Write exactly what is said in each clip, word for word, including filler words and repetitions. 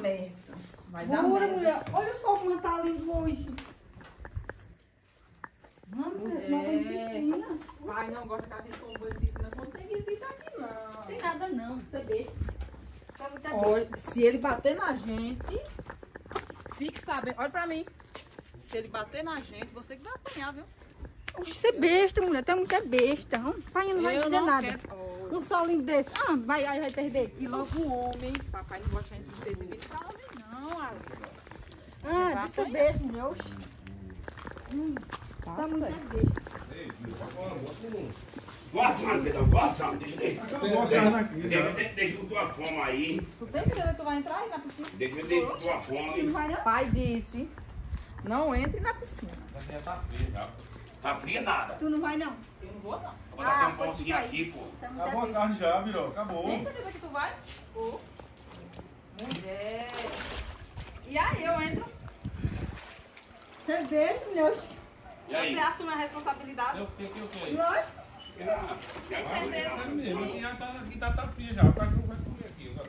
merda. Vai dar Bora, merda. mulher. Olha só como tá lindo hoje. Vamos, Mulher. não tem piscina. Pai, não gosta que a gente tome banho de piscina quando tem visita aqui, não. Não tem nada não, você besta. Tá muita Olha, se ele bater na gente, fique sabendo. Olha pra mim. Se ele bater na gente, você que vai apanhar, viu? Você é besta, mulher. Tá muito besta. O pai não vai Eu dizer não nada. quero. Olha. Um solinho desse. Ah, vai, aí vai perder. E logo o homem. Papai não gosta de gente ter direito pra homem, não, Alex. Ah, vai você é apanhar. besta, mulher. Oxi. Hum, tá muito besta. Boa sorte, Pedrão, boa sorte. Deixa, deixa, Acabou a carne aqui, deixa, já. deixa, deixa com tua fome aí. Tu tem certeza que tu vai entrar aí na piscina? Deixa, deixa com tua Não fome. vai não? Pai disse, não entre na piscina. Essa já tá fria já. Tá fria nada. Tu não vai não? Eu não vou, não. Vou botar Ah, um pois pãozinho fica aí. aqui, pô. Você é muito Acabou a besta. carne já, virou. Acabou. Tem certeza que tu vai? Vou. Mulher. E aí, eu entro. Você é besta, mulher. Oxi. E aí? Você assume a responsabilidade? Eu fiquei, eu fiquei. Lógico. Tem certeza? Mesmo, aqui já tá, aqui tá, tá fria já. O cachorro vai comer aqui agora.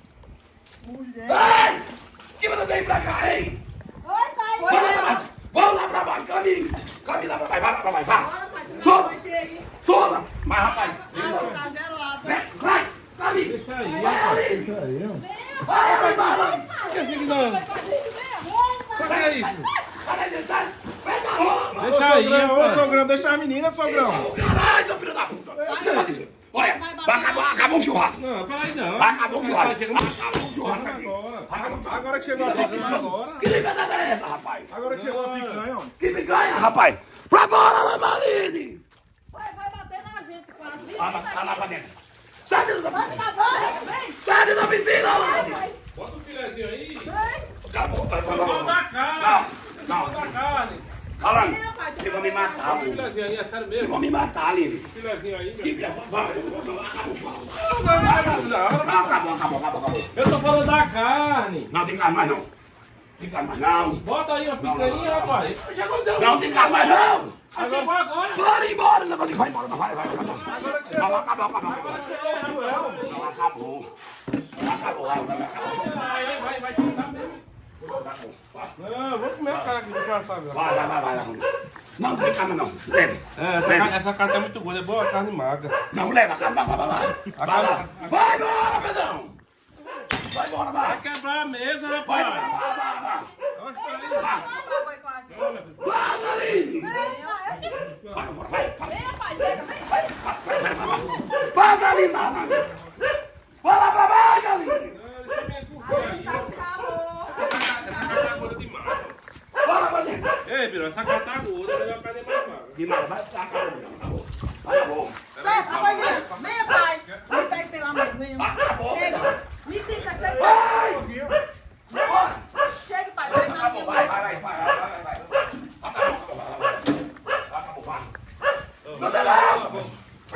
Mulher. Ai! Que manda daí pra cá, hein? Oi, pai. Foi, Vamos lá né? pra baixo. Vamos lá pra baixo, caminho. Caminho lá pra baixo, vai lá pra baixo, vai. Bora, pai, tu Sola. vai encher aí. Sola. Mas, rapaz. A água está gelada. Vai, vai, caminho. Deixa aí, Vai rapaz. ali. Deixa aí, ó. Vai, vai, vai, vai. Que assim que não? Vai com a gente mesmo. Sai aí. Sai daí, sai. Pega a roupa. Deixa aí, Ô, rapaz. sogrão, deixa as meninas, sogrão. Ô, caralho, seu filho da puta. Olha, vai acabar, acabou o churrasco. Não, peraí não. Vai acabar o churrasco. Chega Acabou o churrasco aqui. agora. Vai acabar o churrasco. Agora que chegou a picanha. Agora. Que liberdade é essa, rapaz? Agora que chegou a picanha, ó. Que picanha, rapaz? Pra fora, Maline! Vai, vai bater na gente com as visitas Vai lá, vai lá pra aqui. dentro. Sai dentro da piscina. Vem. Sai dentro da piscina, Maline. Bota o filezinho aí. Acabou, tá Bota falando. da carne. Não, Bota da carne. Alane, você vai me matar, Bota o Aline. filezinho aí, é sério Você mesmo. vai me matar, Aline. Filezinho aí, Que meu. filha, vai, acabou o churrasco. Não, não, não, não. Não, acabou, acabou, acabou, acabou. Eu tô falando da carne. Não tem carne mais, não. Tem carne mais, não. Bota aí uma picanha, rapaz. Não tem carne mais, não. Agora vai agora. Bora embora, negócio. Vai embora, vai, vai, vai. Agora que Não, chegou, acabou, acabou, agora acabou. que chegou o Joel. Não, acabou. Acabou, acabou, acabou. Vai, vai, vai, vai tentar mesmo. Não, eu vou comer a cara aqui, deixa eu saber. Vai, vai, vai, vai. Não tem carne, não. Leva. É, essa, Leva. carne, essa carne tá muito boa, é boa carne magra. Não, leva, vai, vai, vai, vai. Vai lá. Vai embora, Pedrão. Vai embora, vai. Vai quebrar a mesa, Vai, rapaz. vai, vai, vai. Olha isso aí. Vai com a gente. Olha, filho. Vai, Aline. Vem, Vai, vai, vai. vem, rapaz, chega, vem. Vai, vai, vai, vai. Vai, Aline, Aline. Vai lá pra baixo, Aline. Não, deixa eu vir com aí. Tá calor. Essa carne essa carne tá gorda demais. Bora pra dentro. Ei, Biro, essa carne tá gorda, melhor a carne é mais magra. Demais, vai, acabou, acabou. Acabou. Sai, rapaz, vem. Venha, pai. Me pega pela mão, vem. Acabou, Chega. Pedrão. Me fica, chega. Vai. Vem. Bora. Chega, pai. Vai na Acabou, minha vai, mão. vai, vai, vai, vai, vai, vai. Acabou, acabou, vai. Acabou, vai. Não, não, não.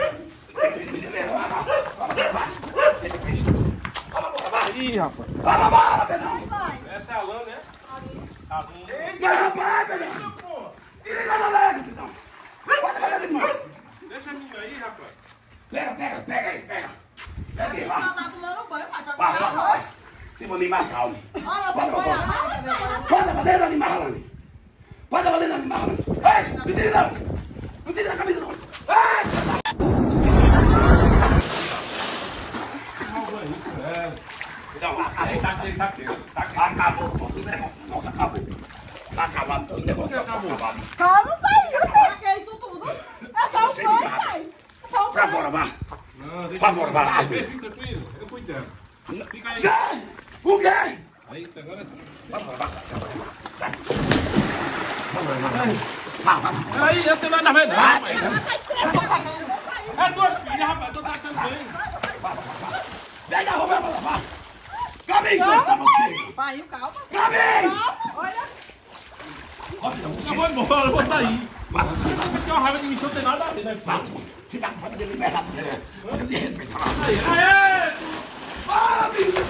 Ih, rapaz. Vamos embora, Pedrão. Essa é a lã, né? A lã. Vai, rapaz, Pedrão. Liga na lega, Pedrão. Bota pra dentro de novo. Deixa a menina aí, rapaz. Pega, pega, pega aí, pega. Pega aí, Ela vai. tá tomando banho, pai. Tá Vai, vai, calor. vai. Você vai me matar, Aline. Olha, você põe a mão, meu. Bota pra dentro, Aline, Aline. Bota pra dentro, Aline, Aline. Ei, não tire não. Não tire da camisa, não. Ei! É. Não, acabou. Tá aqui, tá aqui. Tá aqui. Acabou todo o negócio. Nossa, acabou. Tá acabado todo o negócio. Tá acabado. Calma, pai. Pra que isso tudo? É só um Você banho, me mata. pai. É só um Pra banho. fora, vá. Não, deixa Vai embora, vai lá. Fica tranquilo, eu cuido dela. Fica aí. Quê? O quê? Aí, agora sim. Vai embora, vai. Sai. Vai, vai, vai. Aí, eu tenho nada a ver, não. Vai, É duas filhas, rapaz, tô tratando bem. pega a roupa pra lavar. Caminho, você está você. Pai, calma. Caminho. Olha. Eu vou embora, eu vou sair. Você tem uma raiva de mim, não tem nada a ver, né? Você tá com falta de liberdade, né? Olha, me respeita lá. Aí, aê! Ah, amigo.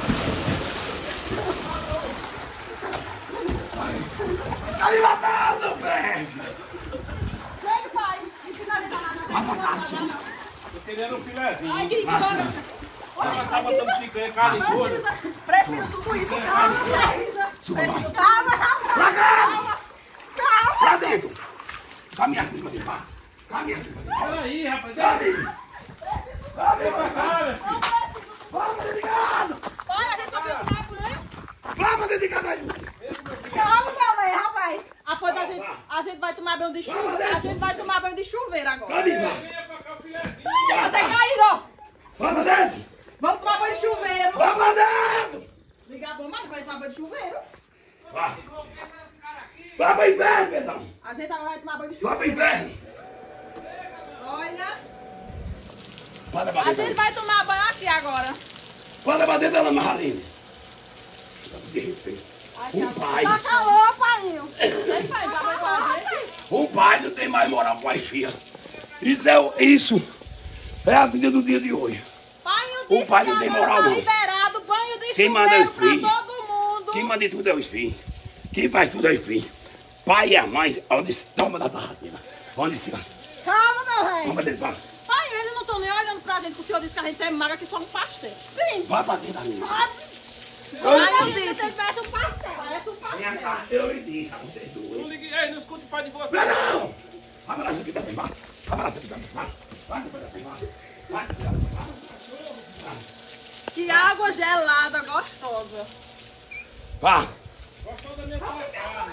Tá me matando, seu pé. Chega, pai. Me finaliza lá na frente. Tô querendo um filezinho. Ai, que embora. Tá botando picanha, carne toda. Preciso tudo isso. Calma, precisa. Preciso. Calma, calma. Pra cá. Calma. Pra dentro. Caminha aqui, meu irmão. Caminha aqui, meu irmão. Peraí, rapaz. Caminha. Caminha pra cá, meu filho. Vamos, dedicado. Olha, a gente só viu tomar banho. Vamos, dedicado aí. Calma, meu bem, rapaz. Após a gente, a gente vai tomar banho de chuveiro. A gente vai tomar banho de chuveiro agora. Caminha. Venha pra cá o filezinho. Até cair, ó. Vamos dentro. Vamos tomar banho de chuveiro. Vamos dentro. Ligar bom, mas vai tomar banho de chuveiro. Vá. Vá pro inferno, Pedrão. A gente agora vai tomar banho de Vá pro chuveiro. inferno. Olha. Pode pra A gente dentro. vai tomar banho aqui agora. Pode pra dentro da Marraline. De respeito. Um pai. Tá calor, paiinho. Vem, pai, vai banho com a gente. Um pai não tem mais moral com as filhas. Isso é, o- isso é a vida do dia de hoje. Paiinho O disse pai que não tem agora moral, tá não. liberado banho de Quem manda é chuveiro o pra filho. todo mundo. Quem manda tudo é os filhos. Quem faz tudo é os filhos. Pai e a mãe, onde se toma da barraqueira. Onde se. Calma, meu rei. Vamos dentro, vai. Pai, eles não estão nem olhando pra gente, porque o senhor disse que a gente é magra, que só um pastel. Sim. Vai pra dentro da minha. Aí eu disse. Parece um pastel. Parece um pastel. Minha cara, eu lhe disse a vocês dois. Não ligue, ei, não escute o pai de você. Não, não! Abraça aqui também, vai. Abraça aqui também, vai. Vai, vai, vai, vai. Vai, vai, vai. Que água gelada, gostosa. Vá. Gostou da minha palavra?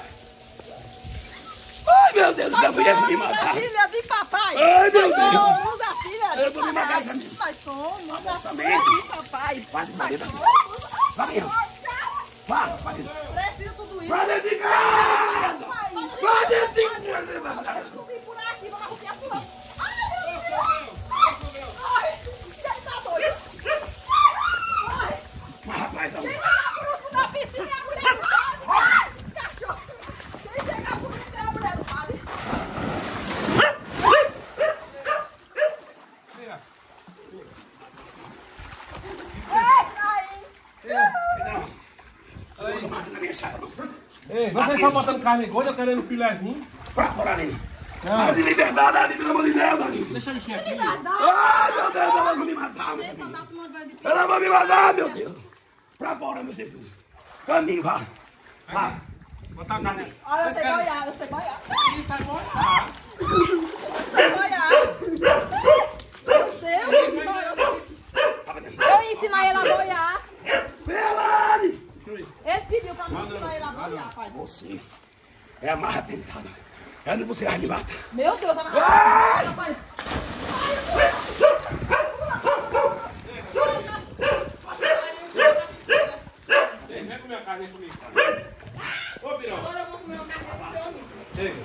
Ai, meu Deus do céu, eu ia me Somos matar. a filha de papai. Ai, meu Nós Deus. somos a filha Eu de vou me papai. matar também. Nós somos a também. filha de papai. Vai, vai dentro daqui. Vai dentro. Vá, vai dentro. Preciso tudo isso. Vai dentro de casa. Vai dentro de casa. Subir por aqui, vamos arrupiar por lá. Ai, meu Deus. Ai, ele tá doido. Ai, Mas, rapaz, não. quem chegar bruto na piscina é a mulher do padre. Ai, cachorro. Quem chegar bruto é a mulher do padre. Ei, vocês estão botando carne gorda, eu querendo filezinho. Pra fora ali. Fala de liberdade ali, pelo amor de Deus, ali. Deixa eu encher aqui. Ai, meu Deus, ela vai me matar, meu filho. Ela vai me matar, meu Deus. Pra fora, meu Jesus. Caminho, vá. Vá. Botar a carne. Olha, eu sei boiar, eu sei boiar. Isso, sai embora. Eu sei boiar. Meu Deus. Eu ia ensinar ele a boiar. Pelane! Ele pediu pra mim ensinar ele a boiar, pai. Você é a marra tentada. É onde você vai me matar. Meu Deus, tá Ai! rapaz. Ei, vem comer a carne aí comigo. Ô, Pirão. Agora eu vou comer uma carne do seu amigo.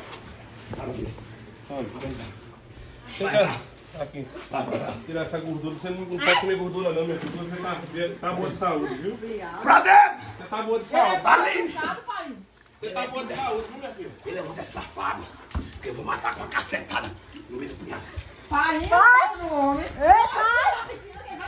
Chega. Chega. Aqui. Tirar essa gordura. Você não não pode comer gordura não, meu filho. Você tá, tá boa de saúde, viu? Pra dentro! Você tá boa de saúde. Ali! Cuidado, pai. Você tá boa de saúde, viu, meu filho? Ele é muito safado. Porque eu vou matar com uma cacetada no meio do punhado. Pai, vai no homem. Ei, pai.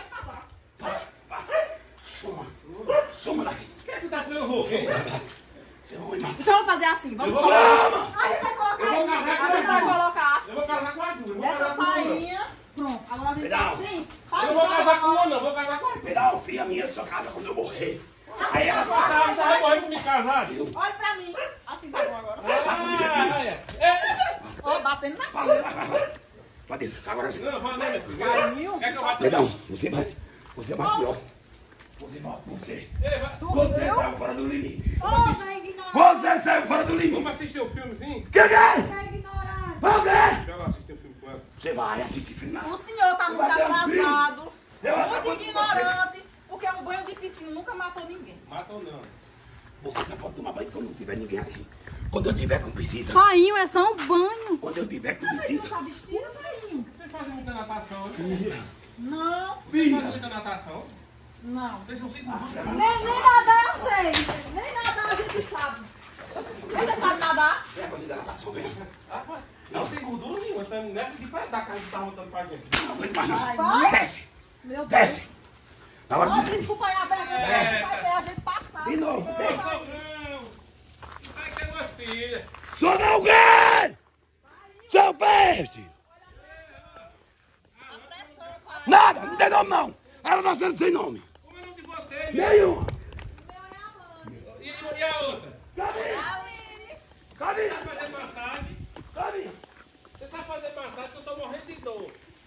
Suma. Suma daqui. Quem é que tá comendo roupa? hein? Você vai me matar. Então vamos fazer assim, vamos Eu vou colocar. Toma! A gente vai colocar Eu vou aí. casar com A gente vai a Ju. colocar Eu vou casar com a Ju. Eu vou essa casar com uma. farinha. Pronto, agora a gente Não. vai assim. Eu não vou casar com uma, não. Eu vou casar com a Ju. Pedal, filha minha, sua casa quando eu morrer. Aí ela Você vai- você vai morrer comigo casado? Olha pra mim. Assim tá bom agora. Ah, é. É. Ó, batendo na Vai, vai, vai, vai. Vai dentro, agora sim. Não, vai não, meu filho. Paiinho. Quer que eu vá Pedal, você vai. Você vai pior. Você vai, você. Ei, vai. Você saiu fora do limite. Ô, velho ignorante. Você saiu fora do limite. Vamos assistir um filmezinho? Que que é? Velho ignorante. Vamos ver. Deixa lá assistir um filme com ela. Você vai assistir final. O senhor tá muito Vai ter um atrasado. Eu Muito acabo de ignorante. Porque um banho de piscina nunca matou ninguém. Mata ou não? Você só pode tomar banho quando não tiver ninguém aqui. Quando eu tiver com visita. Paiinho, é só um banho. Quando eu tiver com Não visita. tá vestido, paiinho? Vocês fazem muita natação, né? Não, Vocês fazem muita natação? não. Vocês são cinco burros. Nem, nem nadar eu sei. Nem nadar a gente sabe. Você sabe nadar? É, quando ela passou, vem. Rapaz, não tem gordura nenhuma. Essa mulher que faz da carne que tá montando pra gente. Não aguento mais não. Vai. Desce, Meu Deus. desce. Na hora Ó, de... desculpa aí a vergonha. Vai ver a gente passar. De novo, Ô, desce. sogrão! Sai que é uma filha. Sou não o quê? Seu peste! A pressão, pai. Nada, não tem nome não. Ela tá sendo sem nome. Como é o nome de vocês? Nenhuma. E, e a outra? Cadê? Cadê? Você sabe fazer massagem? Cadê? Você sabe fazer massagem que eu tô morrendo de dor.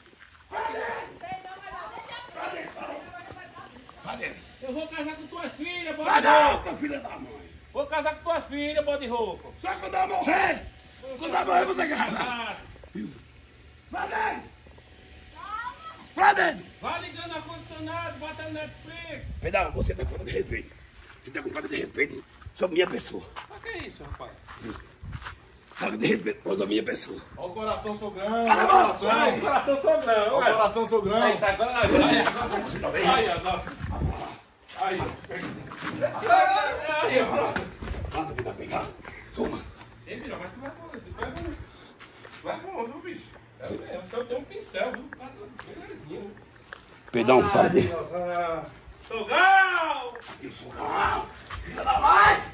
Cadê? Eu vou casar com tuas filhas, bode Vai não, rouco. tua filha da mãe. Vou casar com tuas filhas, bode rouco. Só quando eu morrer. Quando eu morrer, você casa. Ah, Vai dentro. Vai dentro. vai ligando ar-condicionado, bota no Netflix. Pedal, você tá falando de respeito. Você tá com falta de respeito sobre minha pessoa. O que é isso, rapaz? Falta de respeito sobre a minha pessoa. Olha o coração sogrão. Cala a boca. Ai, coração sogrão. Olha o coração sogrão. Aí, tá agora na vida. Aí, Você tá bem? aí, agora. Aí. Aí, ó. Manda vir pegar. Suma. Ei, filho, mas tu vai com tu vai com vai com viu, bicho? É mesmo, só tem um pincel, viu? Tá beleza. Perdão, fala de... Sogão! Isso, não. Filha da mãe.